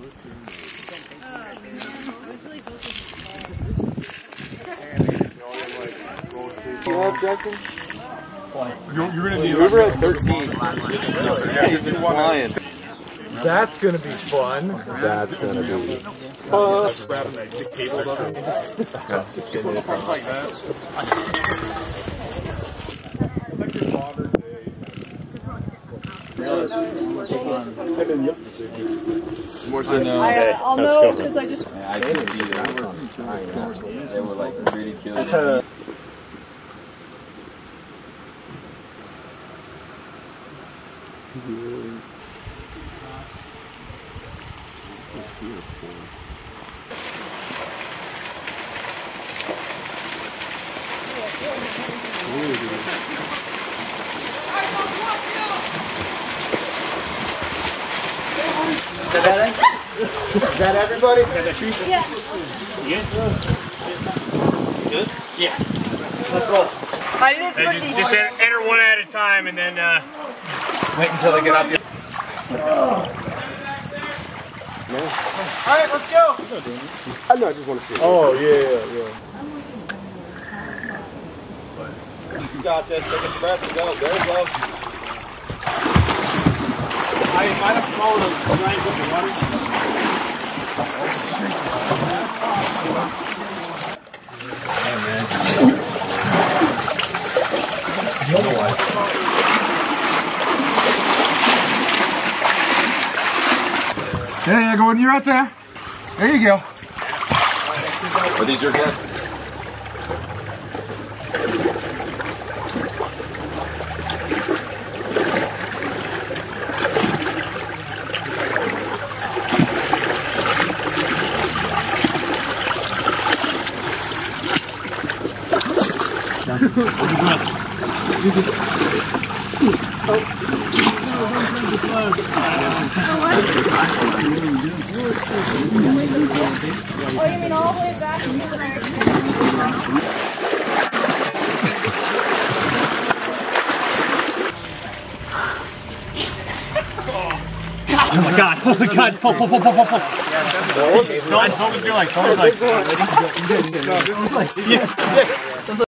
Jackson? You're gonna need. We were at 13. Yeah, he's just flying. That's gonna be fun. That's gonna be. Grabbing the cables of it. Just getting it like that. Like your modern day. I'll know because I just. I didn't see that. They were like really cute. Is that everybody? Yeah. You good? Yeah. Let's roll. I didn't Just enter one at a time and then Wait until they get up here. Alright, let's go! I know, I just want to see it. Oh, yeah. You got this. Take a breath and go. There you go. I might have swallowed a giant cup of water. Yeah, Gordon, you're out there. There you go. Are these your guys? Oh, you mean all the way back to the Oh my god, pull. Don't be like, yeah.